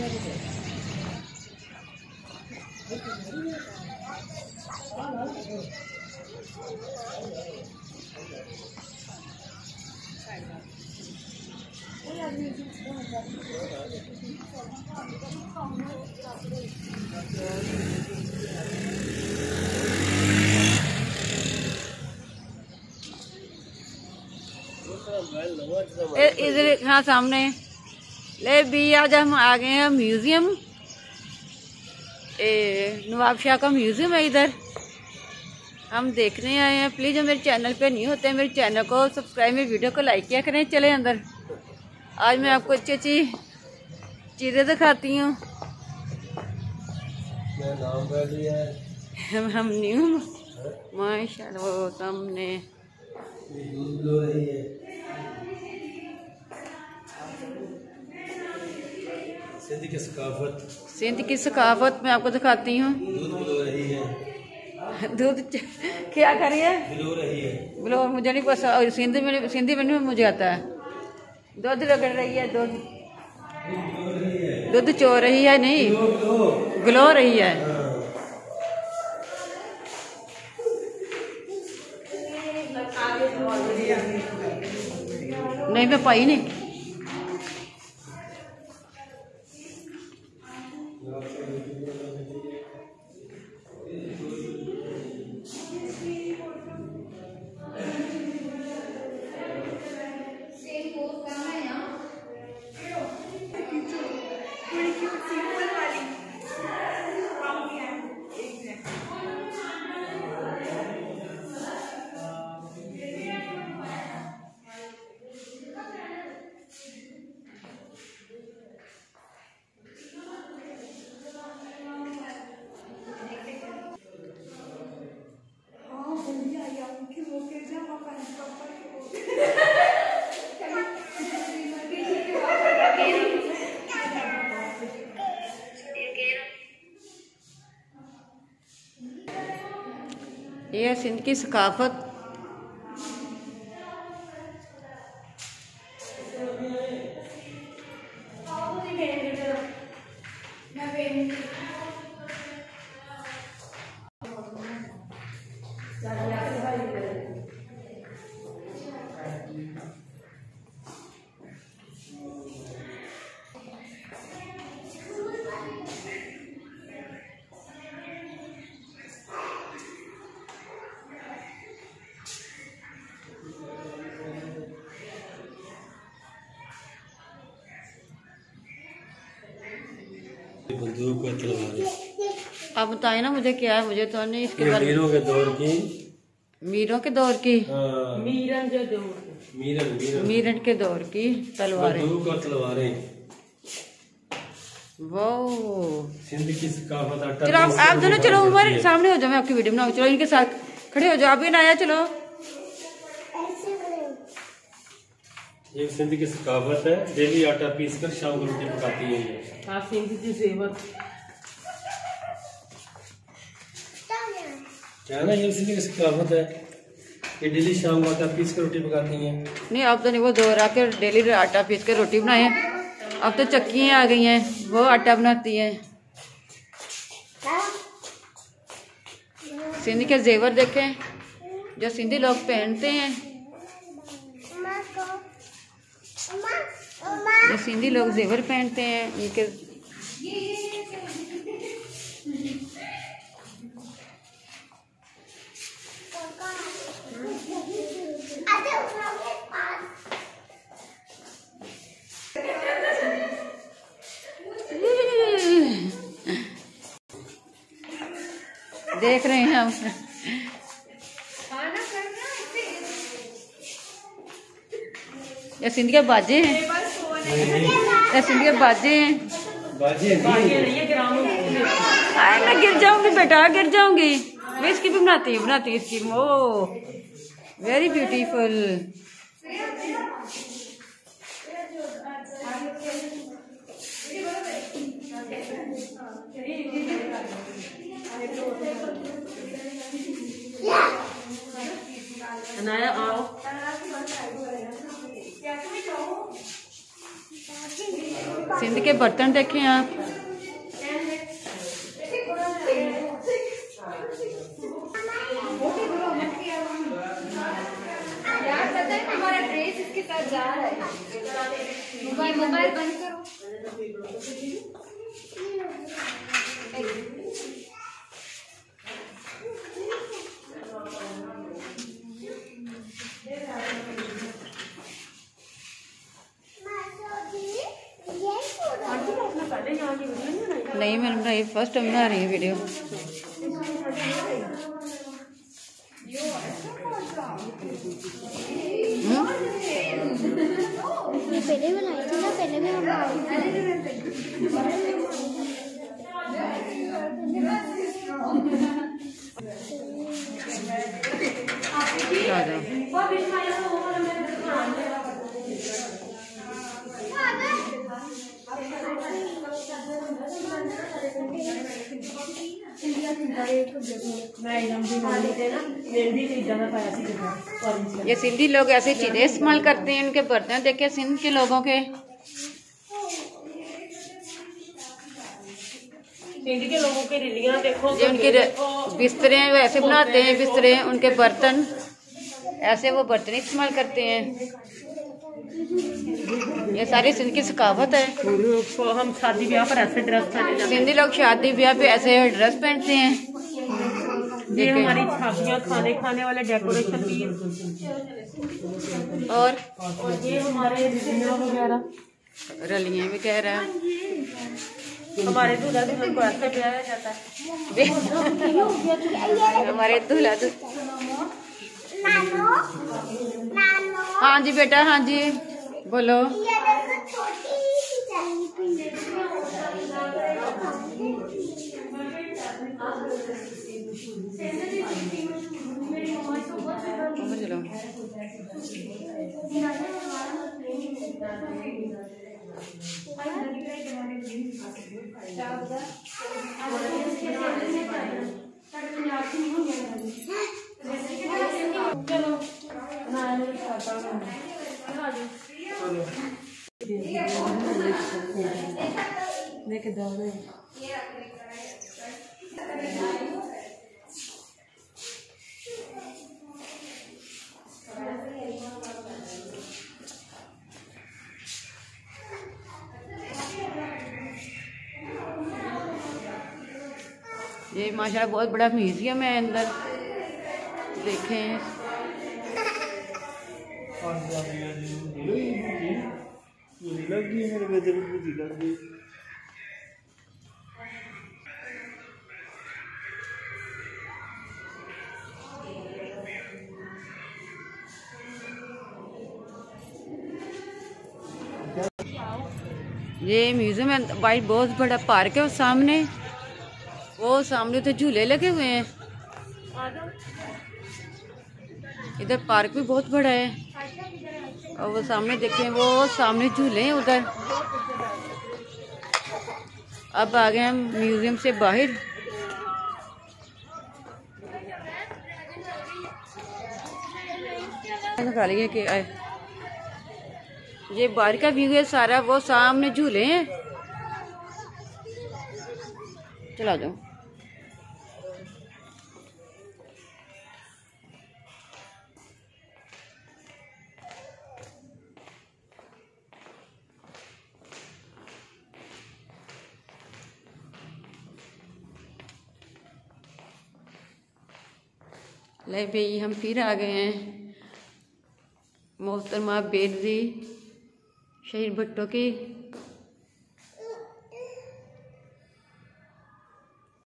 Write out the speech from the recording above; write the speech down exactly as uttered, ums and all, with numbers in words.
इधर हाँ सामने ले भी आज हम आ गए हैं म्यूजियम। नवाब शाह का म्यूजियम है इधर, हम देखने आए हैं। प्लीज़ जो मेरे चैनल पे नहीं होते मेरे चैनल को सब्सक्राइब, मेरी वीडियो को लाइक किया करें। चले अंदर, आज मैं आपको अच्छी अच्छी चीज़ें दिखाती हूँ। हम हम न्यू माशाल्लाह वो सामने सिंध की सकाफत सिंध की सकाफत मैं आपको दिखाती हूँ। दूध बिलो रही है, दूध क्या करिए बिलो रही है, बिलो मुझे नहीं पता। और सिंधी में सिंधी में नहीं मुझे आता है। दूध रगड़ रही है, दूध दूध चो रही है, नहीं ग्लो रही है। नहीं मैं पाई नहीं। ये है सिंध की सकाफत। बंदूक और तलवारें। आप बताए ना मुझे क्या है, मुझे तो नहीं इसके बारे में। मीरों के दौर की मीरों के दौर की मीरन जो दौर मीरन मीरन मीरन के दौर की तलवारें, बंदूक और तलवारें। वो सिंध की सकाफत। चलो आप आप दोनों चलो उमर सामने हो जाओ, मैं आपकी वीडियो बनाऊँ। चलो इनके साथ खड़े हो जाओ, आप भी ना आया। चलो एक सिंध की सकाफत है, डेली आटा पीस कर शाम को रोटी पकाती है ये। हाँ, सिंध की जेवर क्या ना, ये सिंध की सकाफत है, ये डेली शाम को आटा पीस कर रोटी पकाती है। नहीं अब तो नहीं, वो दौर आकर डेली आटा पीस कर रोटी बनाए। अब तो चक्कियाँ आ गई हैं, वो आटा बनाती है। सिंध के जेवर देखें जो सिंधी लोग पहनते हैं, जो सिंधी लोग जेवर पहनते हैं उनके। देख रहे हैं हम। ये सिंधी के बाजे हैं, ये सिंधी के बाजे हैं। बाजे आए मैं गिर जाऊंगी बेटा, गिर जाऊंगी। मैं इसकी भी बनाती हूँ बनाती हूँ इसकी। ओ वेरी ब्यूटीफुल। अनाया आओ। Thank you. सिंध के बर्तन देखें आप। हमारा ड्रेस इसके साथ जा रहा है। मोबाइल बंद करो। नहीं मैंने बनाई, फर्स्ट टाइम बना रही है वीडियो। ये पहले बनाई थी ना, पहले भी हम ये सिंधी लोग ऐसी चीजें इस्तेमाल करते हैं, उनके बर्तन देखे सिंध के लोगों के। सिंध के लोगों के रिलियां देखो, ये उनके बिस्तरे वैसे बनाते हैं, बिस्तरे उनके बर्तन ऐसे वो बर्तन इस्तेमाल करते हैं। ये सारी सिंध की सकाफत है। हम शादी ब्याह पर ऐसे ड्रेस पहने जाते हैं। सिंधी लोग शादी ब्याह पे ऐसे ड्रेस पहनते हैं। ये हमारी छाबियाँ, खाने खाने वाले डेकोरेशन पीस, और और ये हमारे रिलियां वगैरह, रलियां भी कह रहा है। हमारे दूल्हा दुल्हन को ऐसे ब्याया जाता है। हमारे दूल्हा दुल्हन। हाँ जी बेटा, हाँ जी बोलो। चलो देखे दाने ये माशाल्लाह बहुत बड़ा म्यूजियम है अंदर, देखें। ये म्यूजियम है, वाइट बहुत बड़ा पार्क है। और सामने वो सामने तो झूले लगे हुए हैं। इधर पार्क भी बहुत बड़ा है। और वो सामने देखें, वो सामने झूले हैं उधर। अब आ गए हम म्यूजियम से बाहर। निकालिए कि आए, ये बाहर का व्यू है सारा। वो सामने झूले हैं। चला जाओ। ले भाई, हम फिर आ गए हैं मोहतरमा बेनज़ीर शहीद भुट्टो की